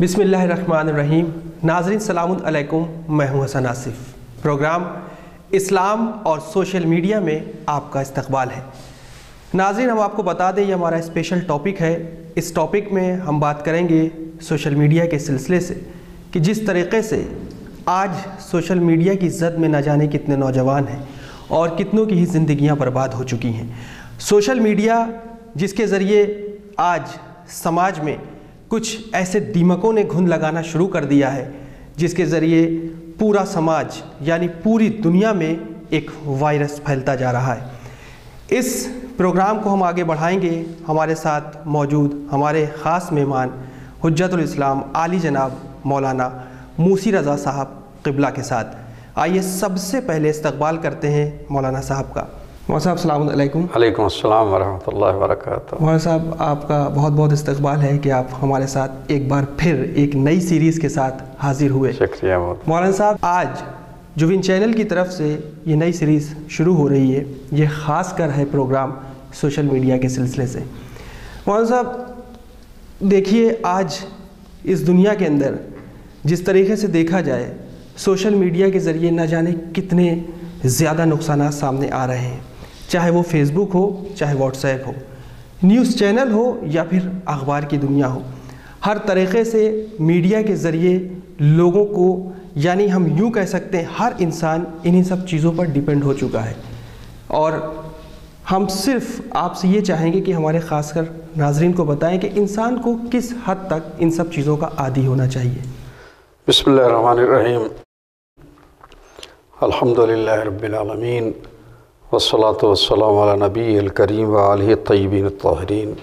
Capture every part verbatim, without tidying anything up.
बिस्मिल्लाहिर्रहमानिर्रहीम। नाज़रीन सलामुन अलैकुम, मैं हूं हसन आसिफ। प्रोग्राम इस्लाम और सोशल मीडिया में आपका इस्तकबाल है। नाज़रीन, हम आपको बता दें ये हमारा स्पेशल टॉपिक है। इस टॉपिक में हम बात करेंगे सोशल मीडिया के सिलसिले से कि जिस तरीक़े से आज सोशल मीडिया की ज़द में न जाने कितने नौजवान हैं और कितनों की ही ज़िंदगियां बर्बाद हो चुकी हैं। सोशल मीडिया जिसके ज़रिए आज समाज में कुछ ऐसे दीमकों ने घुन लगाना शुरू कर दिया है जिसके ज़रिए पूरा समाज यानी पूरी दुनिया में एक वायरस फैलता जा रहा है। इस प्रोग्राम को हम आगे बढ़ाएंगे। हमारे साथ मौजूद हमारे ख़ास मेहमान हुज्जतुल इस्लाम आली जनाब मौलाना मूसी रज़ा साहब क़िबला के साथ। आइए सबसे पहले इस्तकबाल करते हैं मौलाना साहब का। मौलाना साहब अस्सलाम वालेकुम। वालेकुम अस्सलाम वरहमतुल्लाहि वबरकातुहू। मौलाना साहब, आपका बहुत बहुत इस्तकबाल है कि आप हमारे साथ एक बार फिर एक नई सीरीज़ के साथ हाजिर हुए। शुक्रिया बहुत। मौलाना साहब, आज जुविन चैनल की तरफ से ये नई सीरीज़ शुरू हो रही है। ये ख़ास कर है प्रोग्राम सोशल मीडिया के सिलसिले से। मौलाना साहब, देखिए आज इस दुनिया के अंदर जिस तरीके से देखा जाए सोशल मीडिया के ज़रिए न जाने कितने ज़्यादा नुकसान सामने आ रहे हैं, चाहे वो फेसबुक हो, चाहे व्हाट्सएप हो, न्यूज़ चैनल हो या फिर अखबार की दुनिया हो। हर तरीक़े से मीडिया के ज़रिए लोगों को, यानी हम यूँ कह सकते हैं हर इंसान इन्हीं सब चीज़ों पर डिपेंड हो चुका है। और हम सिर्फ आपसे ये चाहेंगे कि हमारे ख़ासकर नाज़रीन को बताएं कि इंसान को किस हद तक इन सब चीज़ों का आदी होना चाहिए। बिस्मिल्लाहिर्रहमानिर्रहीम। अल्हम्दुलिल्लाहि रब्बिल आलमीन वस्सलातु वस्सलामु अला नबिय्यिल करीम व आलिहि तय्यबीन अत्ताहिरीन।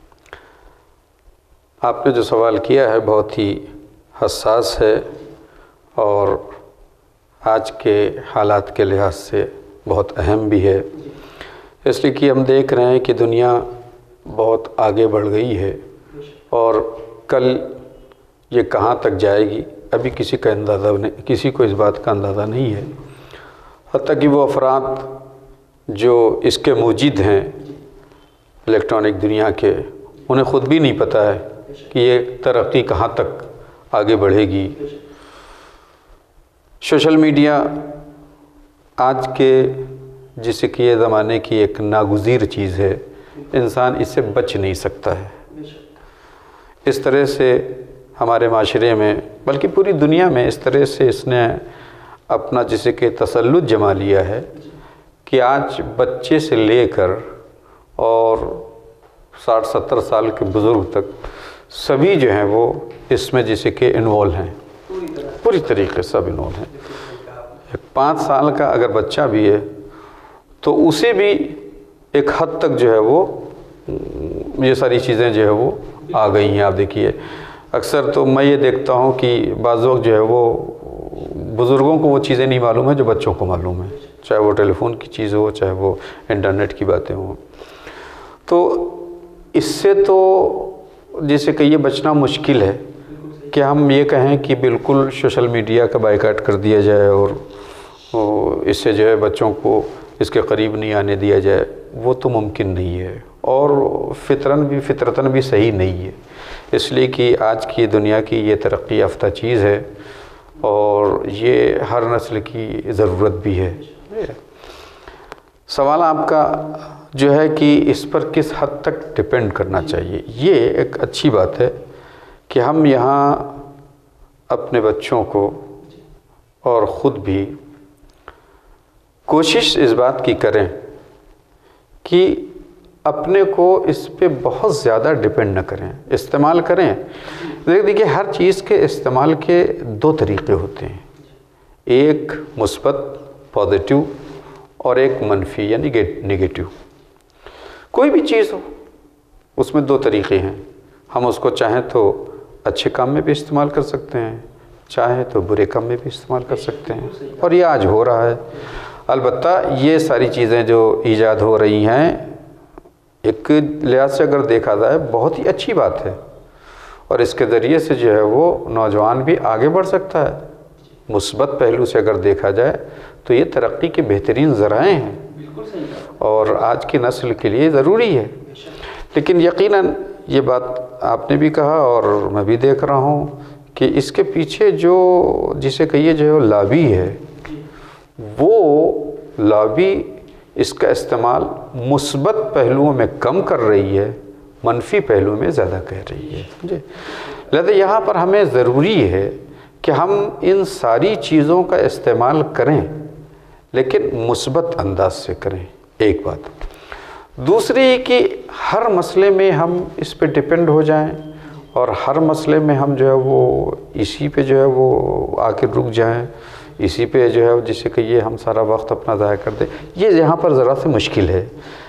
आपने जो सवाल किया है बहुत ही हसास है और आज के हालात के लिहाज से बहुत अहम भी है, इसलिए कि हम देख रहे हैं कि दुनिया बहुत आगे बढ़ गई है और कल ये कहाँ तक जाएगी अभी किसी का अंदाज़ा नहीं, किसी को इस बात का अंदाज़ा नहीं है। हत्ता कि वो अफराद जो इसके मूजिद हैं इलेक्ट्रॉनिक दुनिया के, उन्हें ख़ुद भी नहीं पता है कि ये तरक्की कहाँ तक आगे बढ़ेगी। सोशल मीडिया आज के जिसे कि ये ज़माने की एक नागुज़ीर चीज़ है, इंसान इससे बच नहीं सकता है। इस तरह से हमारे माशरे में, बल्कि पूरी दुनिया में इस तरह से इसने अपना जिसे कि तसल्लुत जमा लिया है कि आज बच्चे से लेकर और साठ सत्तर साल के बुज़ुर्ग तक सभी जो हैं वो इसमें जिसे कि इन्वॉल्व हैं, पूरी तरीके से सब इन्वॉल्व हैं। एक पाँच साल का अगर बच्चा भी है तो उसे भी एक हद तक जो है वो ये सारी चीज़ें जो है वो आ गई हैं। आप देखिए, अक्सर तो मैं ये देखता हूँ कि बाज़ वक्त जो है वो बुज़ुर्गों को वो चीज़ें नहीं मालूम है जो बच्चों को मालूम है, चाहे वो टेलीफोन की चीज़ हो, चाहे वो इंटरनेट की बातें हों। तो इससे तो जैसे कि ये बचना मुश्किल है कि हम ये कहें कि बिल्कुल सोशल मीडिया का बायकाट कर दिया जाए और इससे जो है बच्चों को इसके करीब नहीं आने दिया जाए, वो तो मुमकिन नहीं है और फ़ितरन भी फितरतन भी सही नहीं है। इसलिए कि आज की दुनिया की ये तरक्की याफ्ता चीज़ है और ये हर नस्ल की ज़रूरत भी है। सवाल आपका जो है कि इस पर किस हद तक डिपेंड करना चाहिए, ये एक अच्छी बात है कि हम यहाँ अपने बच्चों को और ख़ुद भी कोशिश इस बात की करें कि अपने को इस पे बहुत ज़्यादा डिपेंड न करें, इस्तेमाल करें। देखिए, हर चीज़ के इस्तेमाल के दो तरीक़े होते हैं, एक मुस्बत पॉजिटिव और एक मनफी यानी नेगेटिव। कोई भी चीज़ हो उसमें दो तरीक़े हैं। हम उसको चाहें तो अच्छे काम में भी इस्तेमाल कर सकते हैं, चाहे तो बुरे काम में भी इस्तेमाल कर सकते हैं, और ये आज हो रहा है। अलबत्ता ये सारी चीज़ें जो ईजाद हो रही हैं एक लिहाज से अगर देखा जाए बहुत ही अच्छी बात है और इसके ज़रिए से जो है वो नौजवान भी आगे बढ़ सकता है। मुस्बत पहलू से अगर देखा जाए तो ये तरक्की के बेहतरीन ज़राए हैं और आज की नस्ल के लिए ज़रूरी है। लेकिन यकीनन ये बात आपने भी कहा और मैं भी देख रहा हूँ کہ اس کے پیچھے جو جسے کہیے جو لابی ہے، وہ لابی اس کا استعمال مثبت پہلوؤں میں کم کر رہی ہے، منفی پہلوؤں میں زیادہ کر رہی ہے جی۔ لہذا یہاں پر ہمیں ضروری ہے کہ ہم ان ساری چیزوں کا استعمال کریں، لیکن مثبت انداز سے کریں، ایک بات۔ دوسری کہ ہر مسئلے میں ہم اس پہ ڈپینڈ ہو جائیں اور ہر مسئلے میں ہم جو ہے وہ اسی پہ جو ہے وہ آ کے رک جائیں، اسی پہ جو ہے جسے کہ یہ ہم سارا وقت اپنا ضائع کر دیں، یہ یہاں پر ذرا سے مشکل ہے۔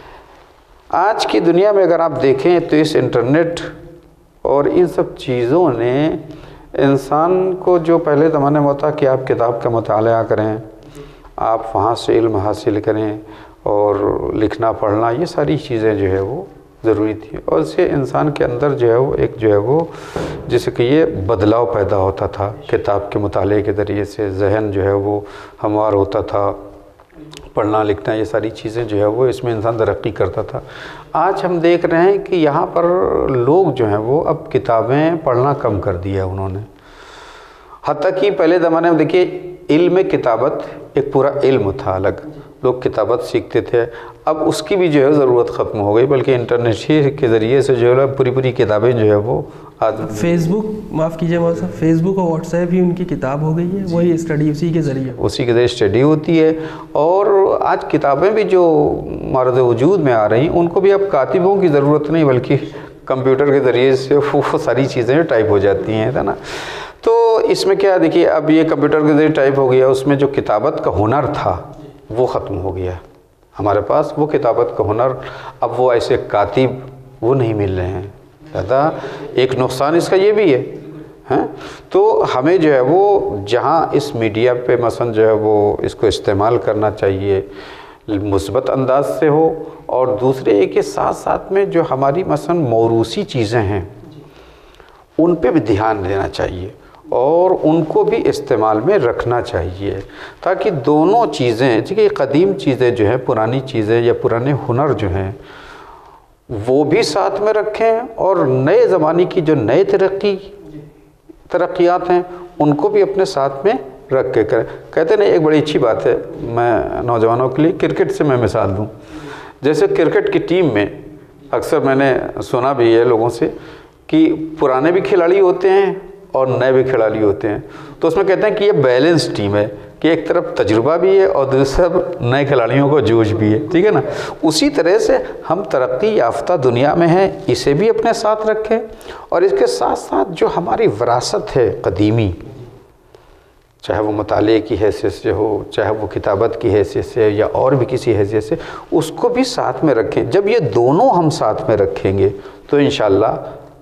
آج کی دنیا میں اگر آپ دیکھیں تو اس انٹرنیٹ اور ان سب چیزوں نے انسان کو، جو پہلے زمانے میں ہوتا کہ آپ کتاب کا مطالعہ کریں، آپ وہاں سے علم حاصل کریں اور لکھنا پڑھنا، یہ ساری چیزیں جو ہے وہ ضروری تھی، اور اس سے انسان کے اندر جو ہے وہ ایک جو ہے وہ جیسے کہ یہ بدلاؤ پیدا ہوتا تھا، کتاب کے مطالعے کے ذریعے سے ذہن جو ہے وہ ہموار ہوتا تھا، پڑھنا لکھنا یہ ساری چیزیں جو ہے وہ اس میں انسان ترقی کرتا تھا۔ آج ہم دیکھ رہے ہیں کہ یہاں پر لوگ جو ہیں وہ اب کتابیں پڑھنا کم کر دیا انہوں نے، حتیٰ کہ پہلے زمانے میں دیکھیے علم کتابت ایک پورا علم تھا الگ، لوگ کتابت سیکھتے تھے، اب اس کی بھی جو ہے ضرورت ختم ہو گئی، بلکہ انٹرنیٹ کے ذریعے سے جو ہے پوری پوری کتابیں جو ہے وہ آج فیس بک، معاف کیجیے مولانا صاحب، فیس بک اور واٹس ایپ ہی ان کی کتاب ہو گئی ہے، وہی اسٹڈی اسی کے ذریعے اسی کے ذریعے اسٹڈی ہوتی ہے۔ اور آج کتابیں بھی جو مورد وجود میں آ رہی ہیں ان کو بھی اب کاتبوں کی ضرورت نہیں، بلکہ کمپیوٹر کے ذریعے سے وہ ساری چیزیں ٹائپ ہو جاتی ہیں، ہے نا۔ تو اس میں کیا دیکھیے اب یہ کمپیوٹر کے ذریعے ٹائپ ہو گیا، اس میں جو کتابت کا ہنر تھا وہ ختم ہو گیا ہمارے پاس، وہ کتابت کا ہنر اب وہ ایسے کاتب وہ نہیں مل رہے ہیں، زیادہ ایک نقصان اس کا یہ بھی ہے ہاں۔ تو ہمیں جو ہے وہ جہاں اس میڈیا پہ مثلا جو ہے وہ اس کو استعمال کرنا چاہیے مثبت انداز سے ہو، اور دوسرے ایک کے ساتھ ساتھ میں جو ہماری مثلا موروثی چیزیں ہیں ان پہ بھی دھیان دینا چاہیے اور ان کو بھی استعمال میں رکھنا چاہیے، تاکہ دونوں چیزیں کہ قدیم چیزیں جو ہیں، پرانی چیزیں یا پرانے ہنر جو ہیں وہ بھی ساتھ میں رکھیں، اور نئے زمانے کی جو نئے ترقی ترقیات ہیں ان کو بھی اپنے ساتھ میں رکھ کے کریں۔ کہتے ہیں ایک بڑی اچھی بات ہے، میں نوجوانوں کے لیے کرکٹ سے میں مثال دوں، جیسے کرکٹ کی ٹیم میں اکثر میں نے سنا بھی ہے لوگوں سے کہ پرانے بھی کھلاڑی ہوتے ہیں اور نئے بھی کھلاڑی ہوتے ہیں، تو اس میں کہتے ہیں کہ یہ بیلنس ٹیم ہے، کہ ایک طرف تجربہ بھی ہے اور دوسری طرف نئے کھلاڑیوں کو جوش بھی ہے، ٹھیک ہے نا۔ اسی طرح سے ہم ترقی یافتہ دنیا میں ہیں، اسے بھی اپنے ساتھ رکھیں، اور اس کے ساتھ ساتھ جو ہماری وراثت ہے قدیمی، چاہے وہ مطالعے کی حیثیت سے ہو، چاہے وہ کتابت کی حیثیت سے یا اور بھی کسی حیثیت سے، اس کو بھی ساتھ میں رکھیں۔ جب یہ دونوں ہم ساتھ میں رکھیں گے تو انشاءاللہ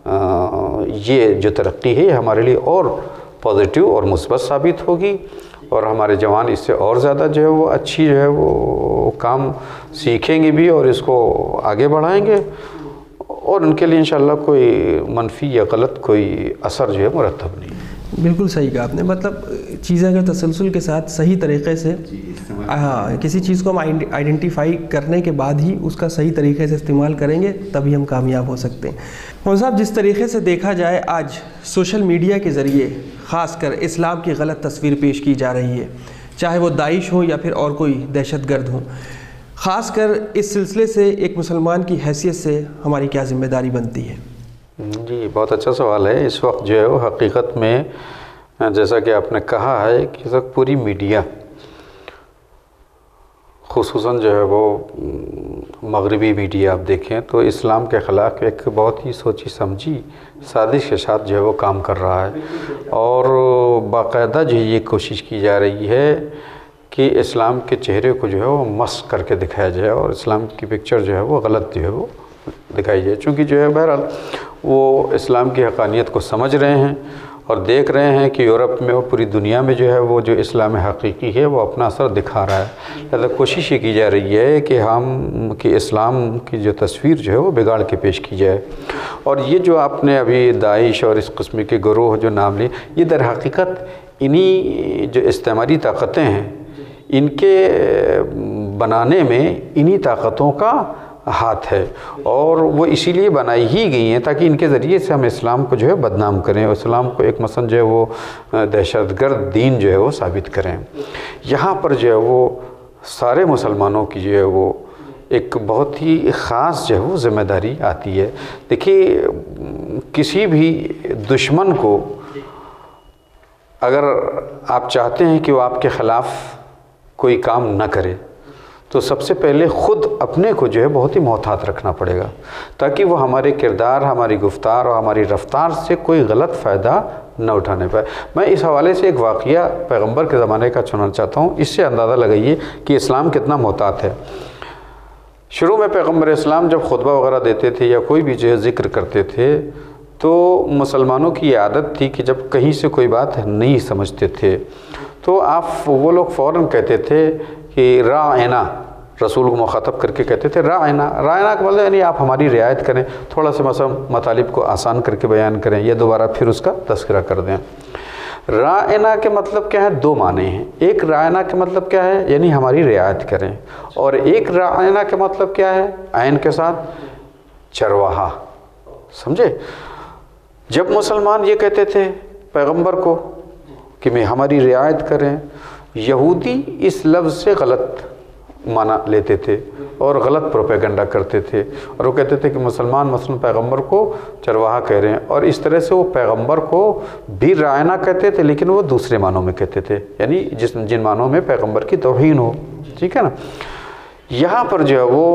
یہ جو ترقی ہے یہ ہمارے لیے اور پازیٹیو اور مثبت ثابت ہوگی، اور ہمارے جوان اس سے اور زیادہ جو ہے وہ اچھی جو ہے وہ کام سیکھیں گے بھی اور اس کو آگے بڑھائیں گے، اور ان کے لیے انشاءاللہ کوئی منفی یا غلط کوئی اثر جو ہے مرتب نہیں۔ بالکل صحیح کہا آپ نے، مطلب چیزیں اگر تسلسل کے ساتھ صحیح طریقے سے، ہاں کسی چیز کو ہم آئیڈینٹیفائی کرنے کے بعد ہی اس کا صحیح طریقے سے استعمال کریں گے تبھی ہم کامیاب ہو سکتے ہیں۔ مولانا صاحب جس طریقے سے دیکھا جائے آج سوشل میڈیا کے ذریعے خاص کر اسلام کی غلط تصویر پیش کی جا رہی ہے، چاہے وہ داعش ہو یا پھر اور کوئی دہشت گرد ہو، خاص کر اس سلسلے سے ایک مسلمان کی حیثیت سے ہماری کیا ذمہ داری بنتی ہے؟ جی بہت اچھا سوال ہے۔ اس وقت جو ہے وہ حقیقت میں جیسا کہ آپ نے کہا ہے کہ اس وقت پوری میڈیا، خصوصاً جو ہے وہ مغربی میڈیا آپ دیکھیں تو اسلام کے خلاف ایک بہت ہی سوچی سمجھی سازش کے ساتھ جو ہے وہ کام کر رہا ہے، اور باقاعدہ جو یہ کوشش کی جا رہی ہے کہ اسلام کے چہرے کو جو ہے وہ مسخ کر کے دکھایا جائے اور اسلام کی پکچر جو ہے وہ غلط جو ہے وہ دکھائی جائے، چونکہ جو ہے بہرحال وہ اسلام کی حقانیت کو سمجھ رہے ہیں اور دیکھ رہے ہیں کہ یورپ میں اور پوری دنیا میں جو ہے وہ جو اسلام حقیقی ہے وہ اپنا اثر دکھا رہا ہے، لہذا کوشش یہ کی جا رہی ہے کہ ہم کہ اسلام کی جو تصویر جو ہے وہ بگاڑ کے پیش کی جائے۔ اور یہ جو آپ نے ابھی داعش اور اس قسم کے گروہ جو نام لیے، یہ در حقیقت انہی جو استعماری طاقتیں ہیں ان کے بنانے میں انہی طاقتوں کا ہاتھ ہے، اور وہ اسی لیے بنائی ہی گئی ہیں تاکہ ان کے ذریعے سے ہم اسلام کو جو ہے بدنام کریں، اور اسلام کو ایک مثلا جو ہے وہ دہشت گرد دین جو ہے وہ ثابت کریں۔ یہاں پر جو ہے وہ سارے مسلمانوں کی جو ہے وہ ایک بہت ہی خاص جو ہے وہ ذمہ داری آتی ہے۔ دیکھیے کسی بھی دشمن کو اگر آپ چاہتے ہیں کہ وہ آپ کے خلاف کوئی کام نہ کرے تو سب سے پہلے خود اپنے کو جو ہے بہت ہی محتاط رکھنا پڑے گا، تاکہ وہ ہمارے کردار، ہماری گفتار اور ہماری رفتار سے کوئی غلط فائدہ نہ اٹھانے پائے۔ میں اس حوالے سے ایک واقعہ پیغمبر کے زمانے کا سنانا چاہتا ہوں، اس سے اندازہ لگائیے کہ اسلام کتنا محتاط ہے۔ شروع میں پیغمبر اسلام جب خطبہ وغیرہ دیتے تھے یا کوئی بھی جو ہے ذکر کرتے تھے تو مسلمانوں کی یہ عادت تھی کہ جب کہیں سے کوئی بات نہیں سمجھتے تھے تو آپ وہ لوگ فوراً کہتے تھے کہ راعنا، رسول کو مخاطب کر کے کہتے تھے راعنا۔ راعنا کا مطلب یعنی آپ ہماری رعایت کریں، تھوڑا سا مثلا مطالب کو آسان کر کے بیان کریں یا دوبارہ پھر اس کا تذکرہ کر دیں۔ راعنا کے مطلب کیا ہے؟ دو معنی ہیں۔ ایک راعنا کے مطلب کیا ہے؟ یعنی ہماری رعایت کریں، اور ایک راعنا کے مطلب کیا ہے؟ عین کے ساتھ چرواہا، سمجھے؟ جب مسلمان یہ کہتے تھے پیغمبر کو کہ میں ہماری رعایت کریں، یہودی اس لفظ سے غلط معنی لیتے تھے اور غلط پروپیگنڈا کرتے تھے، اور وہ کہتے تھے کہ مسلمان مثلا پیغمبر کو چرواہا کہہ رہے ہیں، اور اس طرح سے وہ پیغمبر کو بھی رائنا کہتے تھے لیکن وہ دوسرے معنوں میں کہتے تھے، یعنی جس جن معنوں میں پیغمبر کی توہین ہو، ٹھیک ہے نا۔ یہاں پر جو ہے وہ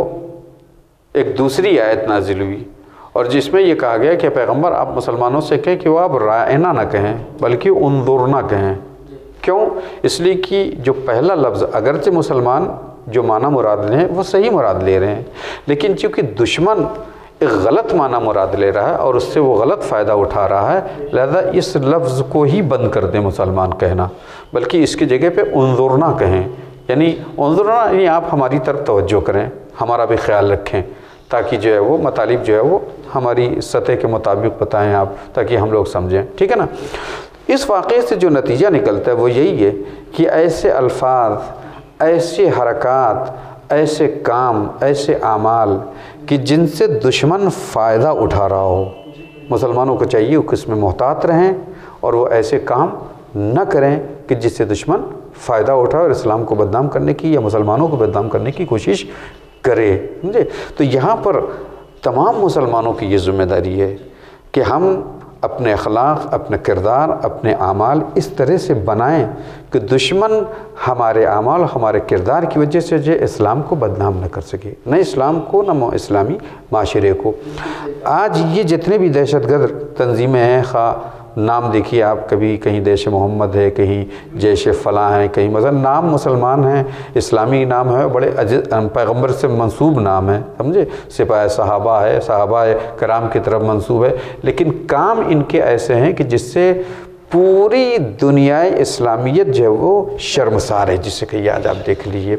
ایک دوسری آیت نازل ہوئی اور جس میں یہ کہا گیا کہ پیغمبر آپ مسلمانوں سے کہیں کہ وہ آپ رائنا نہ کہیں بلکہ انظرنا کہیں۔ کیوں؟ اس لیے کہ جو پہلا لفظ اگرچہ مسلمان جو معنی مراد لیں وہ صحیح مراد لے رہے ہیں، لیکن چونکہ دشمن ایک غلط معنی مراد لے رہا ہے اور اس سے وہ غلط فائدہ اٹھا رہا ہے، لہذا اس لفظ کو ہی بند کر دیں مسلمان کہنا، بلکہ اس کی جگہ پہ انظرنا کہیں، یعنی انظرنا یعنی آپ ہماری طرف توجہ کریں، ہمارا بھی خیال رکھیں، تاکہ جو ہے وہ مطالب جو ہے وہ ہماری سطح کے مطابق بتائیں آپ، تاکہ ہم لوگ سمجھیں، ٹھیک ہے نا۔ اس واقعے سے جو نتیجہ نکلتا ہے وہ یہی ہے کہ ایسے الفاظ، ایسے حرکات، ایسے کام، ایسے اعمال کہ جن سے دشمن فائدہ اٹھا رہا ہو، مسلمانوں کو چاہیے کہ اس میں محتاط رہیں اور وہ ایسے کام نہ کریں کہ جس سے دشمن فائدہ اٹھائے اور اسلام کو بدنام کرنے کی یا مسلمانوں کو بدنام کرنے کی کوشش کرے، سمجھے؟ تو یہاں پر تمام مسلمانوں کی یہ ذمہ داری ہے کہ ہم اپنے اخلاق، اپنے کردار، اپنے اعمال اس طرح سے بنائیں کہ دشمن ہمارے اعمال، ہمارے کردار کی وجہ سے جو اسلام کو بدنام نہ کر سکے، نہ اسلام کو نہ اسلامی معاشرے کو۔ آج یہ جتنے بھی دہشت گرد تنظیمیں ہیں، خواہ نام دیکھیے آپ، کبھی کہیں جیش محمد ہے، کہیں جیش فلاں ہیں، کہیں مثلا نام مسلمان ہیں، اسلامی نام ہے، بڑے پیغمبر سے منسوب نام ہے، سمجھے؟ سپاہ صحابہ ہے، صحابہ کرام کی طرف منسوب ہے، لیکن کام ان کے ایسے ہیں کہ جس سے پوری دنیا اسلامیت جو ہے وہ شرمسار ہے، جسے کہ آج آپ دیکھ لیجیے۔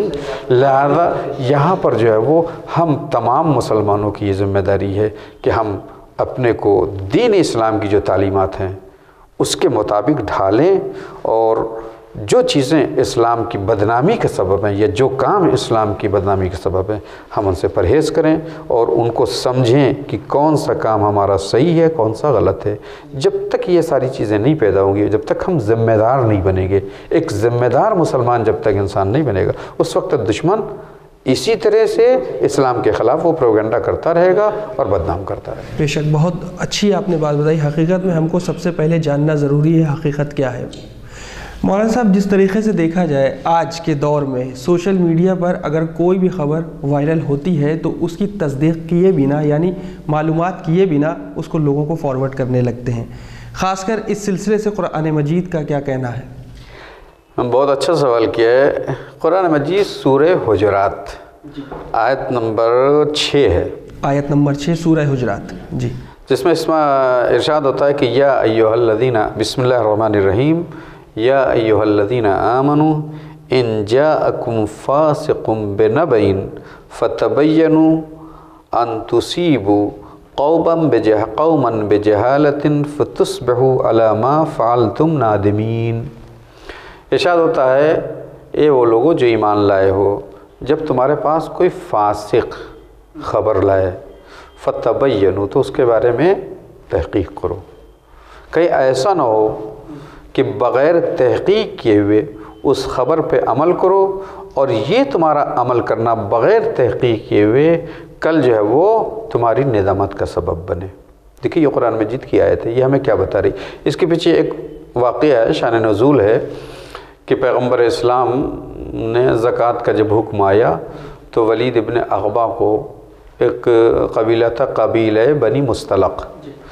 لہذا یہاں پر جو ہے وہ ہم تمام مسلمانوں کی یہ ذمہ داری ہے کہ ہم اپنے کو دین اسلام کی جو تعلیمات ہیں اس کے مطابق ڈھالیں، اور جو چیزیں اسلام کی بدنامی کا سبب ہیں یا جو کام اسلام کی بدنامی کا سبب ہیں ہم ان سے پرہیز کریں اور ان کو سمجھیں کہ کون سا کام ہمارا صحیح ہے، کون سا غلط ہے۔ جب تک یہ ساری چیزیں نہیں پیدا ہوں گی، جب تک ہم ذمہ دار نہیں بنیں گے، ایک ذمہ دار مسلمان جب تک انسان نہیں بنے گا، اس وقت دشمن اسی طرح سے اسلام کے خلاف وہ پروپیگنڈا کرتا رہے گا اور بدنام کرتا رہے گا۔ بے شک بہت اچھی آپ نے بات بتائی۔ حقیقت میں ہم کو سب سے پہلے جاننا ضروری ہے حقیقت کیا ہے۔ مولانا صاحب، جس طریقے سے دیکھا جائے آج کے دور میں سوشل میڈیا پر اگر کوئی بھی خبر وائرل ہوتی ہے تو اس کی تصدیق کیے بنا، یعنی معلومات کیے بنا اس کو لوگوں کو فارورڈ کرنے لگتے ہیں، خاص کر اس سلسلے سے قرآن مجید کا کیا کہنا ہے؟ بہت اچھا سوال کیا ہے۔ قرآن مجید سورہ حجرات آیت نمبر چھ ہے، آیت نمبر چھ سورہ حجرات، جی، جس میں اس میں ارشاد ہوتا ہے کہ یا ایھا الذین، بسم اللہ الرحمن الرحیم، یا ایھا الذین آمنوا ان جاءکم فاسق بنبأ فتبینوا ان تصیبوا قوما قوما بجہالۃ فتصبحوا علی ما فعلتم نادمین۔ ارشاد ہوتا ہے، اے وہ لوگوں جو ایمان لائے ہو، جب تمہارے پاس کوئی فاسق خبر لائے فتبینوا تو اس کے بارے میں تحقیق کرو، کہیں ایسا نہ ہو کہ بغیر تحقیق کیے ہوئے اس خبر پہ عمل کرو اور یہ تمہارا عمل کرنا بغیر تحقیق کیے ہوئے کل جو ہے وہ تمہاری ندامت کا سبب بنے۔ دیکھیے یہ قرآن مجید کی آیت ہے، یہ ہمیں کیا بتا رہی؟ اس کے پیچھے ایک واقعہ ہے، شان نزول ہے کہ پیغمبر اسلام نے زکوٰۃ کا جب حکم آیا تو ولید ابن عقبہ کو، ایک قبیلہ تھا قبیلہ بنی مستلق،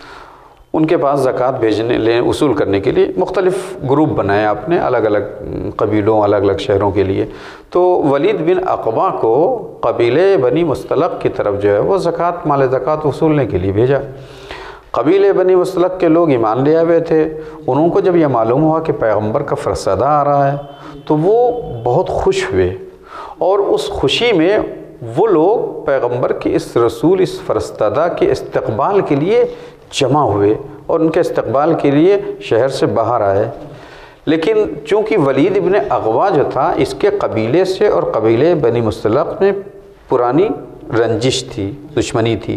ان کے پاس زکوٰۃ بھیجنے لے وصول کرنے کے لیے مختلف گروپ بنائے آپ نے، الگ الگ قبیلوں الگ الگ شہروں کے لیے۔ تو ولید بن عقبہ کو قبیلہ بنی مستلق کی طرف جو ہے وہ زکوٰۃ مال زکوٰۃ وصولنے کے لیے بھیجا۔ قبیلہ بنی مستلق کے لوگ ایمان لے آئے تھے، انہوں کو جب یہ معلوم ہوا کہ پیغمبر کا فرستادہ آ رہا ہے تو وہ بہت خوش ہوئے، اور اس خوشی میں وہ لوگ پیغمبر کے اس رسول اس فرستادہ کے استقبال کے لیے جمع ہوئے اور ان کے استقبال کے لیے شہر سے باہر آئے۔ لیکن چونکہ ولید ابن عقبہ جو تھا اس کے قبیلے سے اور قبیلے بنی مستلق میں پرانی رنجش تھی، دشمنی تھی،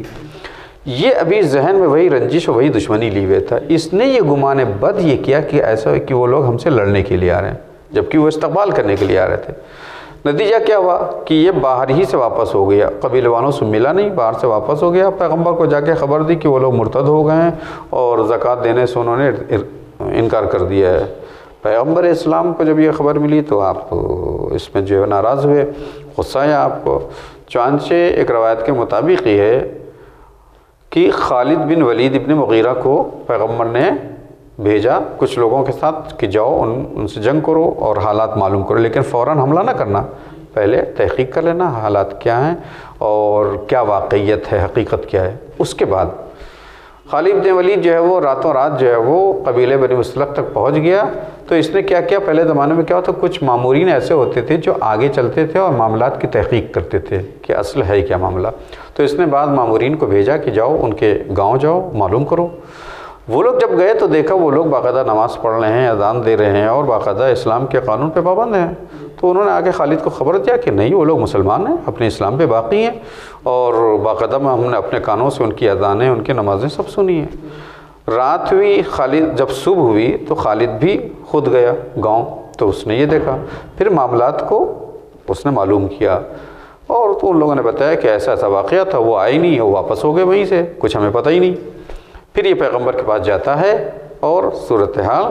یہ ابھی ذہن میں وہی رنجش اور وہی دشمنی لی ہوئے تھا۔ اس نے یہ گمان بد یہ کیا کہ ایسا ہے کہ وہ لوگ ہم سے لڑنے کے لیے آ رہے ہیں جبکہ وہ استقبال کرنے کے لیے آ رہے تھے۔ نتیجہ کیا ہوا کہ یہ باہر ہی سے واپس ہو گیا، قبیلے والوں سے ملا نہیں، باہر سے واپس ہو گیا۔ پیغمبر کو جا کے خبر دی کہ وہ لوگ مرتد ہو گئے ہیں اور زکوٰۃ دینے سے انہوں نے انکار کر دیا ہے۔ پیغمبر اسلام کو جب یہ خبر ملی تو آپ اس میں جو ہے ناراض ہوئے، غصہ آیا آپ کو۔ چنانچہ ایک روایت کے مطابق یہ ہے کہ خالد بن ولید ابن مغیرہ کو پیغمبر نے بھیجا کچھ لوگوں کے ساتھ کہ جاؤ ان ان سے جنگ کرو اور حالات معلوم کرو، لیکن فوراً حملہ نہ کرنا، پہلے تحقیق کر لینا حالات کیا ہیں اور کیا واقعیت ہے، حقیقت کیا ہے۔ اس کے بعد خالد بن ولید جو ہے وہ راتوں رات جو ہے وہ قبیلے بنی مستلق تک پہنچ گیا۔ تو اس نے کیا کیا، پہلے زمانے میں کیا ہوتا، کچھ مامورین ایسے ہوتے تھے جو آگے چلتے تھے اور معاملات کی تحقیق کرتے تھے کہ اصل ہے کیا معاملہ۔ تو اس نے بعض مامورین کو بھیجا کہ جاؤ ان کے گاؤں جاؤ معلوم کرو۔ وہ لوگ جب گئے تو دیکھا وہ لوگ باقاعدہ نماز پڑھ رہے ہیں، اذان دے رہے ہیں اور باقاعدہ اسلام کے قانون پہ پابند ہیں۔ تو انہوں نے آگے خالد کو خبر دیا کہ نہیں، وہ لوگ مسلمان ہیں، اپنے اسلام پہ باقی ہیں، اور باقاعدہ میں ہم نے اپنے کانوں سے ان کی اذانیں ان کی نمازیں سب سنی ہیں۔ رات ہوئی، خالد جب صبح ہوئی تو خالد بھی خود گیا گاؤں، تو اس نے یہ دیکھا، پھر معاملات کو اس نے معلوم کیا، اور تو ان لوگوں نے بتایا کہ ایسا ایسا واقعہ تھا، وہ آئے نہیں، وہ واپس ہو گئے وہیں سے، کچھ ہمیں پتہ ہی نہیں۔ پھر یہ پیغمبر کے پاس جاتا ہے اور صورتحال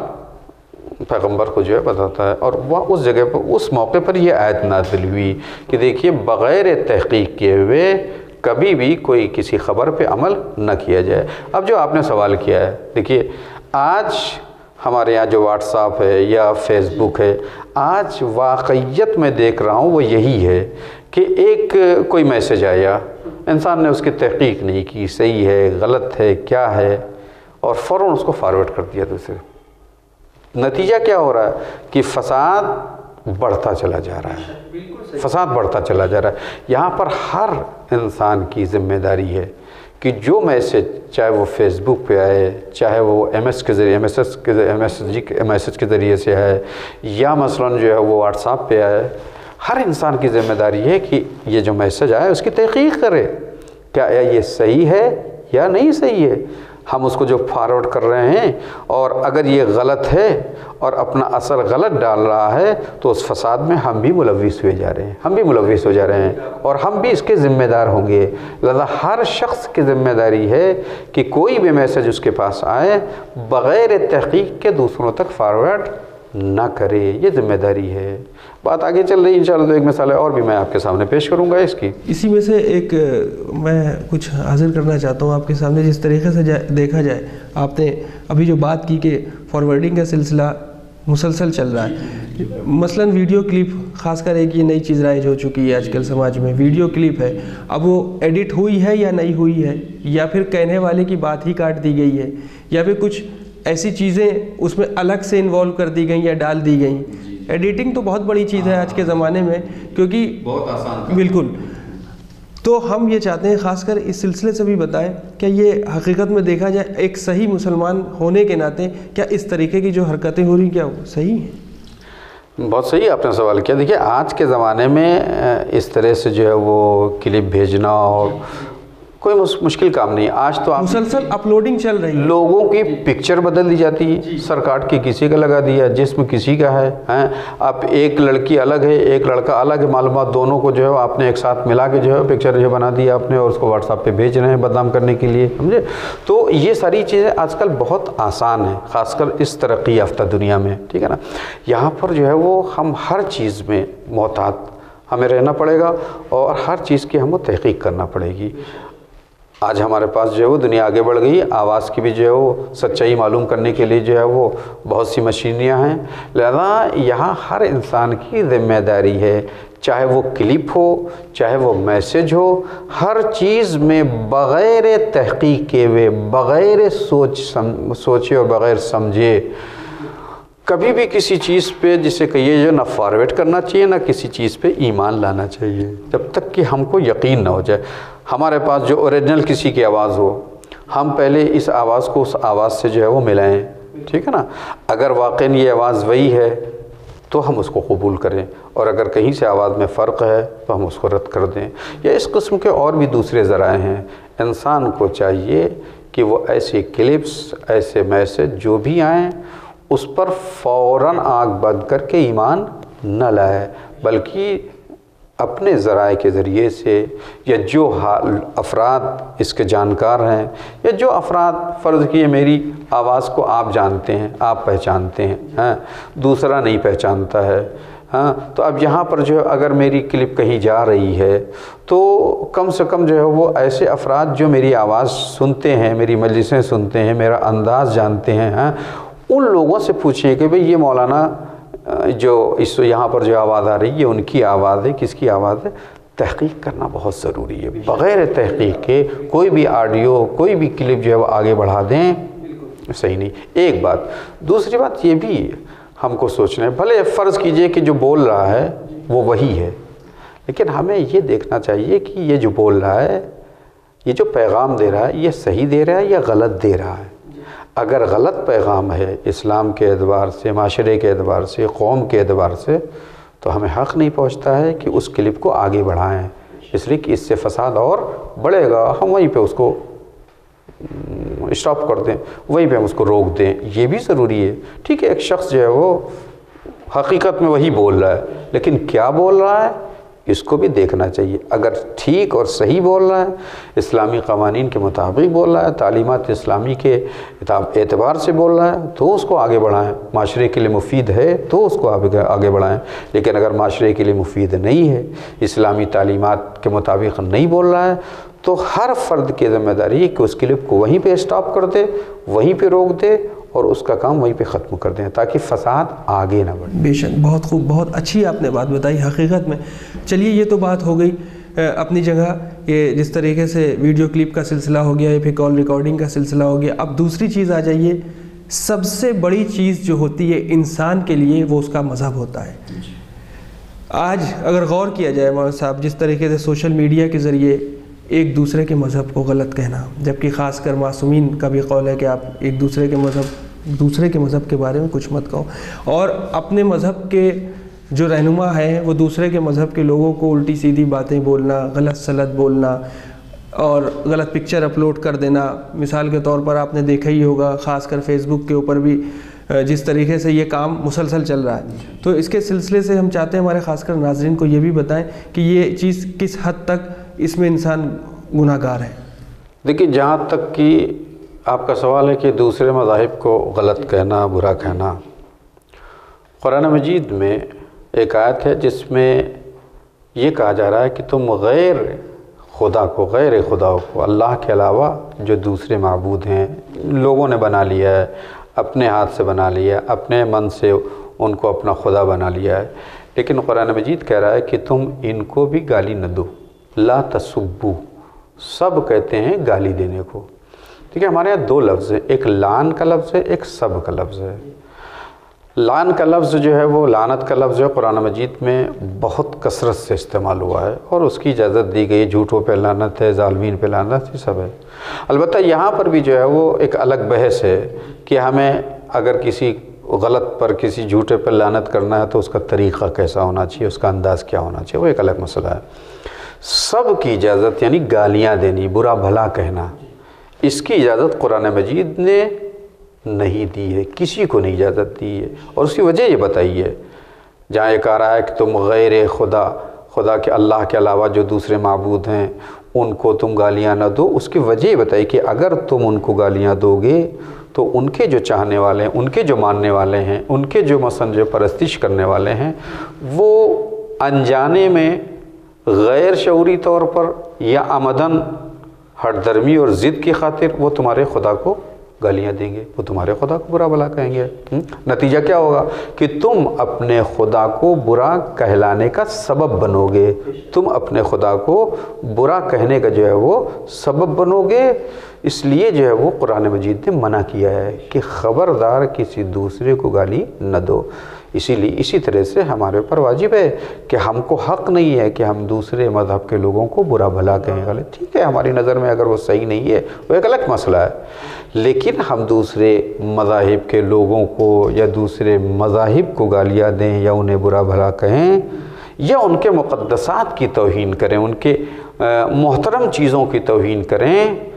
پیغمبر کو جو ہے بتاتا ہے، اور وہ اس جگہ پر اس موقع پر یہ آیت نازل ہوئی کہ دیکھیے بغیر تحقیق کیے ہوئے کبھی بھی کوئی کسی خبر پہ عمل نہ کیا جائے۔ اب جو آپ نے سوال کیا ہے، دیکھیے آج ہمارے یہاں جو واٹس ایپ ہے یا فیس بک ہے، آج واقعیت میں دیکھ رہا ہوں وہ یہی ہے کہ ایک کوئی میسج آیا، انسان نے اس کی تحقیق نہیں کی، صحیح ہے غلط ہے کیا ہے، اور فوراً اس کو فارورڈ کر دیا دوسرے۔ نتیجہ کیا ہو رہا ہے کہ فساد بڑھتا چلا جا رہا ہے، فساد بڑھتا چلا جا رہا ہے۔ یہاں پر ہر انسان کی ذمہ داری ہے کہ جو میسج، چاہے وہ فیس بک پہ آئے، چاہے وہ ایم ایس کے ذریعے ایم ایس ایس کے ایم ایس جی کے میسج کے ذریعے سے آئے، یا مثلاً جو ہے وہ واٹس ایپ پہ آئے، ہر انسان کی ذمہ داری ہے کہ یہ جو میسج آئے اس کی تحقیق کرے، کیا یہ صحیح ہے یا نہیں صحیح ہے۔ ہم اس کو جو فارورڈ کر رہے ہیں، اور اگر یہ غلط ہے اور اپنا اثر غلط ڈال رہا ہے تو اس فساد میں ہم بھی ملوث ہوئے جا رہے ہیں، ہم بھی ملوث ہو جا رہے ہیں، اور ہم بھی اس کے ذمہ دار ہوں گے۔ لہذا ہر شخص کی ذمہ داری ہے کہ کوئی بھی میسج اس کے پاس آئے بغیر تحقیق کے دوسروں تک فارورڈ نہ کرے، یہ ذمہ داری ہے۔ بات آگے چل رہی ہے انشاءاللہ، تو ایک مثال اور بھی میں آپ کے سامنے پیش کروں گا اس کی۔ اسی میں سے ایک میں کچھ حاضر کرنا چاہتا ہوں آپ کے سامنے، جس طریقے سے دیکھا جائے، آپ نے ابھی جو بات کی کہ فارورڈنگ کا سلسلہ مسلسل چل رہا ہے، مثلاً ویڈیو کلپ، خاص کر ایک یہ نئی چیز رائج ہو چکی ہے آج کل سماج میں، ویڈیو کلپ ہے، اب وہ ایڈٹ ہوئی ہے یا نہیں ہوئی ہے، یا پھر کہنے والے کی بات ہی کاٹ دی گئی ہے، یا پھر کچھ ایسی چیزیں اس میں الگ سے انوالو کر دی گئیں یا ڈال دی گئیں۔ ایڈیٹنگ تو بہت بڑی چیز ہے آج کے زمانے میں، کیونکہ بہت آسان، بالکل۔ تو ہم یہ چاہتے ہیں خاص کر اس سلسلے سے بھی بتائیں کہ یہ حقیقت میں دیکھا جائے ایک صحیح مسلمان ہونے کے ناطے کیا اس طریقے کی جو حرکتیں ہو رہی ہیں کیا وہ صحیح ہیں؟ بہت صحیح آپ نے سوال کیا. دیکھیے آج کے زمانے میں اس طرح سے جو ہے وہ کلپ بھیجنا اور کوئی مشکل کام نہیں. آج تو آپ مسلسل اپلوڈنگ چل رہی ہے, لوگوں کی پکچر بدل دی جاتی ہے, سر کاٹ کے کسی کا لگا دیا, جسم کسی کا ہے ہیں آپ ایک لڑکی الگ ہے ایک لڑکا الگ ہے, معلومات دونوں کو جو ہے آپ نے ایک ساتھ ملا کے جو ہے پکچر جو بنا دیا آپ نے اور اس کو واٹس ایپ پہ بھیج رہے ہیں بدنام کرنے کے لیے, سمجھے. تو یہ ساری چیزیں آج کل بہت آسان ہیں, خاص کر اس ترقی یافتہ دنیا میں, ٹھیک ہے نا. یہاں پر جو ہے وہ ہم ہر چیز میں محتاط ہمیں رہنا پڑے گا اور ہر چیز کی ہم کو تحقیق کرنا پڑے گی. آج ہمارے پاس جو ہے وہ دنیا آگے بڑھ گئی, آواز کی بھی جو ہے وہ سچائی معلوم کرنے کے لیے جو ہے وہ بہت سی مشینریاں ہیں. لہذا یہاں ہر انسان کی ذمہ داری ہے, چاہے وہ کلپ ہو چاہے وہ میسج ہو, ہر چیز میں بغیر تحقیق کے ہوئے بغیر سوچ سم سوچے اور بغیر سمجھے کبھی بھی کسی چیز پہ جسے کہیے جو نہ فارورڈ کرنا چاہیے نہ کسی چیز پہ ایمان لانا چاہیے جب تک کہ ہم کو یقین نہ ہو جائے. ہمارے پاس جو اوریجنل کسی کی آواز ہو, ہم پہلے اس آواز کو اس آواز سے جو ہے وہ ملائیں, ٹھیک ہے نا. اگر واقعی یہ آواز وہی ہے تو ہم اس کو قبول کریں, اور اگر کہیں سے آواز میں فرق ہے تو ہم اس کو رد کر دیں. یا اس قسم کے اور بھی دوسرے ذرائع ہیں. انسان کو چاہیے کہ وہ ایسے کلپس ایسے میسج جو بھی آئیں اس پر فوراً آنکھ بند کر کے ایمان نہ لائے, بلکہ اپنے ذرائع کے ذریعے سے یا جو افراد اس کے جانکار ہیں یا جو افراد فرض کیے میری آواز کو آپ جانتے ہیں آپ پہچانتے ہیں ہاں دوسرا نہیں پہچانتا ہے ہاں تو اب یہاں پر جو اگر میری کلپ کہیں جا رہی ہے تو کم سے کم جو ہے وہ ایسے افراد جو میری آواز سنتے ہیں میری مجلسیں سنتے ہیں میرا انداز جانتے ہیں ہاں ان لوگوں سے پوچھیں کہ بھئی یہ مولانا جو اس یہاں پر جو آواز آ رہی ہے ان کی آواز ہے کس کی آواز ہے. تحقیق کرنا بہت ضروری ہے. بغیر تحقیق کے کوئی بھی آڈیو کوئی بھی کلپ جو ہے وہ آگے بڑھا دیں صحیح نہیں. ایک بات. دوسری بات یہ بھی ہم کو سوچنا ہے, بھلے فرض کیجئے کہ جو بول رہا ہے وہ وہی ہے, لیکن ہمیں یہ دیکھنا چاہیے کہ یہ جو بول رہا ہے یہ جو پیغام دے رہا ہے یہ صحیح دے رہا ہے یا غلط دے رہا ہے. اگر غلط پیغام ہے اسلام کے اعتبار سے معاشرے کے اعتبار سے قوم کے اعتبار سے تو ہمیں حق نہیں پہنچتا ہے کہ اس کلپ کو آگے بڑھائیں, اس لیے کہ اس سے فساد اور بڑھے گا. ہم وہیں پہ اس کو اسٹاپ کر دیں, وہیں پہ ہم اس کو روک دیں, یہ بھی ضروری ہے. ٹھیک ہے ایک شخص جو ہے وہ حقیقت میں وہی بول رہا ہے لیکن کیا بول رہا ہے اس کو بھی دیکھنا چاہیے. اگر ٹھیک اور صحیح بول رہا ہے اسلامی قوانین کے مطابق بول رہا ہے تعلیمات اسلامی کے اعتبار سے بول رہا ہے تو اس کو آگے بڑھائیں. معاشرے کے لیے مفید ہے تو اس کو آگے بڑھائیں, لیکن اگر معاشرے کے لیے مفید نہیں ہے اسلامی تعلیمات کے مطابق نہیں بول رہا ہے تو ہر فرد کی ذمہ داری ہے کہ اس کلپ کو وہیں پہ اسٹاپ کر دے وہیں پہ روک دے اور اس کا کام وہیں پہ ختم کر دیں تاکہ فساد آگے نہ بڑھے. بے شک بہت خوب بہت اچھی آپ نے بات بتائی حقیقت میں. چلیے یہ تو بات ہو گئی اپنی جگہ یہ جس طریقے سے ویڈیو کلپ کا سلسلہ ہو گیا یا پھر کال ریکارڈنگ کا سلسلہ ہو گیا. اب دوسری چیز آ جائیے, سب سے بڑی چیز جو ہوتی ہے انسان کے لیے وہ اس کا مذہب ہوتا ہے. آج اگر غور کیا جائے مولانا صاحب جس طریقے سے سوشل میڈیا کے ذریعے ایک دوسرے کے مذہب کو غلط کہنا, جبکہ خاص کر معصومین کا بھی قول ہے کہ آپ ایک دوسرے کے مذہب دوسرے کے مذہب کے بارے میں کچھ مت کہو, اور اپنے مذہب کے جو رہنما ہیں وہ دوسرے کے مذہب کے لوگوں کو الٹی سیدھی باتیں بولنا, غلط سلط بولنا اور غلط پکچر اپلوڈ کر دینا. مثال کے طور پر آپ نے دیکھا ہی ہوگا خاص کر فیس بک کے اوپر بھی جس طریقے سے یہ کام مسلسل چل رہا ہے. تو اس کے سلسلے سے ہم چاہتے ہیں ہمارے خاص کر ناظرین کو یہ بھی بتائیں کہ یہ چیز کس حد تک اس میں انسان گناہ گار ہے. دیکھیے جہاں تک کہ آپ کا سوال ہے کہ دوسرے مذاہب کو غلط کہنا برا کہنا, قرآن مجید میں ایک آیت ہے جس میں یہ کہا جا رہا ہے کہ تم غیر خدا کو غیر خدا کو اللہ کے علاوہ جو دوسرے معبود ہیں لوگوں نے بنا لیا ہے, اپنے ہاتھ سے بنا لیا ہے, اپنے من سے ان کو اپنا خدا بنا لیا ہے, لیکن قرآن مجید کہہ رہا ہے کہ تم ان کو بھی گالی نہ دو. لا تسبو, سب کہتے ہیں گالی دینے کو. ٹھیک ہے ہمارے یہاں دو لفظ ہیں, ایک لعن کا لفظ ہے ایک سب کا لفظ ہے. لعن کا لفظ جو ہے وہ لعنت کا لفظ ہے قرآن مجید میں بہت کثرت سے استعمال ہوا ہے اور اس کی اجازت دی گئی. جھوٹوں پہ لعنت ہے, ظالمین پہ لعنت, یہ سب ہے. البتہ یہاں پر بھی جو ہے وہ ایک الگ بحث ہے کہ ہمیں اگر کسی غلط پر کسی جھوٹے پر لعنت کرنا ہے تو اس کا طریقہ کیسا ہونا چاہیے، اس کا انداز کیا ہونا چاہیے، وہ ایک الگ مسئلہ ہے۔ سب کی اجازت یعنی گالیاں دینی، برا بھلا کہنا، اس کی اجازت قرآن مجید نے نہیں دی ہے، کسی کو نہیں اجازت دی ہے، اور اس کی وجہ یہ بتائی ہے۔ جہاں یہ کہا رہا ہے کہ تم غیر خدا، خدا کے اللہ کے علاوہ جو دوسرے معبود ہیں ان کو تم گالیاں نہ دو، اس کی وجہ یہ بتائی کہ اگر تم ان کو گالیاں دو گے تو ان کے جو چاہنے والے ہیں، ان کے جو ماننے والے ہیں، ان کے جو مثلا جو پرستش کرنے والے ہیں، وہ انجانے میں غیر شعوری طور پر یا عمدن ہٹ درمی اور ضد کی خاطر وہ تمہارے خدا کو گالیاں دیں گے، وہ تمہارے خدا کو برا بھلا کہیں گے۔ نتیجہ کیا ہوگا کہ تم اپنے خدا کو برا کہلانے کا سبب بنو گے، تم اپنے خدا کو برا کہنے کا جو ہے وہ سبب بنو گے۔ اس لیے جو ہے وہ قرآن مجید نے منع کیا ہے کہ خبردار کسی دوسرے کو گالی نہ دو۔ اسی لیے اسی طرح سے ہمارے اوپر واجب ہے کہ ہم کو حق نہیں ہے کہ ہم دوسرے مذہب کے لوگوں کو برا بھلا کہیں۔ غلط ٹھیک ہے، ہماری نظر میں اگر وہ صحیح نہیں ہے وہ ایک الگ مسئلہ ہے، لیکن ہم دوسرے مذاہب کے لوگوں کو یا دوسرے مذاہب کو گالیاں دیں یا انہیں برا بھلا کہیں یا ان کے مقدسات کی توہین کریں، ان کے محترم چیزوں کی توہین کریں،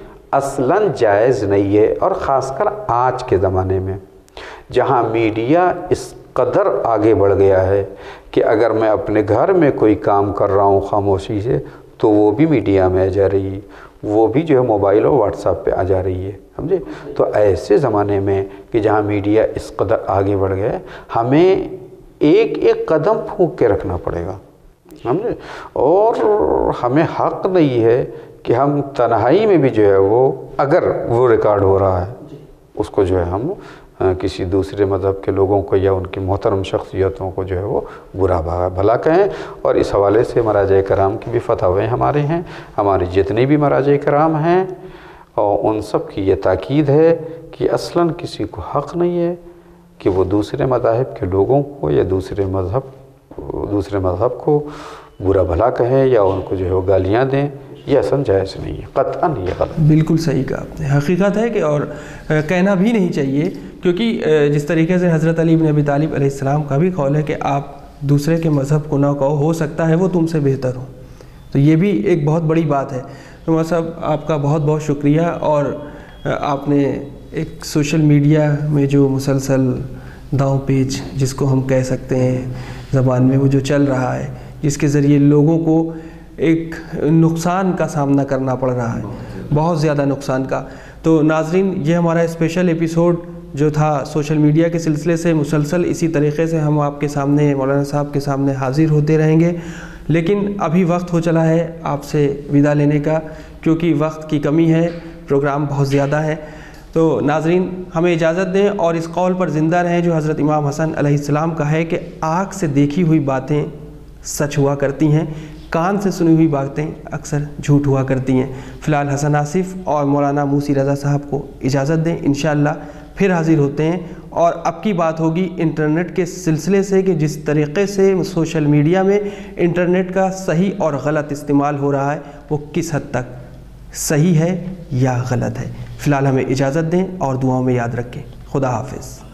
اصلاً جائز نہیں ہے۔ اور خاص کر آج کے زمانے میں جہاں میڈیا اس قدر آگے بڑھ گیا ہے کہ اگر میں اپنے گھر میں کوئی کام کر رہا ہوں خاموشی سے تو وہ بھی میڈیا میں آ جا رہی ہے، وہ بھی جو ہے موبائل اور واٹس ایپ پہ آ جا رہی ہے، سمجھے؟ تو ایسے زمانے میں کہ جہاں میڈیا اس قدر آگے بڑھ گیا ہے، ہمیں ایک ایک قدم پھونک کے رکھنا پڑے گا، سمجھے؟ اور ہمیں حق نہیں ہے کہ ہم تنہائی میں بھی جو ہے وہ اگر وہ ریکارڈ ہو رہا ہے اس کو جو ہے ہم کسی دوسرے مذہب کے لوگوں کو یا ان کی محترم شخصیتوں کو جو ہے وہ برا بھلا کہیں۔ اور اس حوالے سے مراجع کرام کی بھی فتاوے ہمارے ہیں، ہمارے جتنے بھی مراجع کرام ہیں، اور ان سب کی یہ تاکید ہے کہ اصلاً کسی کو حق نہیں ہے کہ وہ دوسرے مذاہب کے لوگوں کو یا دوسرے مذہب دوسرے مذہب کو برا بھلا کہیں یا ان کو جو ہے وہ گالیاں دیں، یہ اصلاً جائز نہیں ہے، قطعاً یہ غلط۔ بالکل صحیح کہا آپ نے، حقیقت ہے کہ اور کہنا بھی نہیں چاہیے، کیونکہ جس طریقے سے حضرت علی بن ابی طالب علیہ السلام کا بھی قول ہے کہ آپ دوسرے کے مذہب کو نہ کہو، ہو سکتا ہے وہ تم سے بہتر ہو، تو یہ بھی ایک بہت بڑی بات ہے۔ تو صاحب آپ کا بہت بہت شکریہ، اور آپ نے ایک سوشل میڈیا میں جو مسلسل داؤں پیچ جس کو ہم کہہ سکتے ہیں زبان میں، وہ جو چل رہا ہے، جس کے ذریعے لوگوں کو ایک نقصان کا سامنا کرنا پڑ رہا ہے، بہت زیادہ نقصان کا۔ تو ناظرین، یہ ہمارا اسپیشل ایپیسوڈ جو تھا سوشل میڈیا کے سلسلے سے، مسلسل اسی طریقے سے ہم آپ کے سامنے، مولانا صاحب کے سامنے حاضر ہوتے رہیں گے، لیکن ابھی وقت ہو چلا ہے آپ سے ودا لینے کا، کیونکہ وقت کی کمی ہے، پروگرام بہت زیادہ ہے۔ تو ناظرین، ہمیں اجازت دیں اور اس قول پر زندہ رہیں جو حضرت امام حسن علیہ السلام کا ہے کہ آنکھ سے دیکھی ہوئی باتیں سچ ہوا کرتی ہیں، کان سے سنی ہوئی باتیں اکثر جھوٹ ہوا کرتی ہیں۔ فی الحال حسن آصف اور مولانا موسی رضا صاحب کو اجازت دیں، انشاءاللہ پھر حاضر ہوتے ہیں، اور اب کی بات ہوگی انٹرنیٹ کے سلسلے سے کہ جس طریقے سے سوشل میڈیا میں انٹرنیٹ کا صحیح اور غلط استعمال ہو رہا ہے وہ کس حد تک صحیح ہے یا غلط ہے۔ فی الحال ہمیں اجازت دیں اور دعاؤں میں یاد رکھیں۔ خدا حافظ۔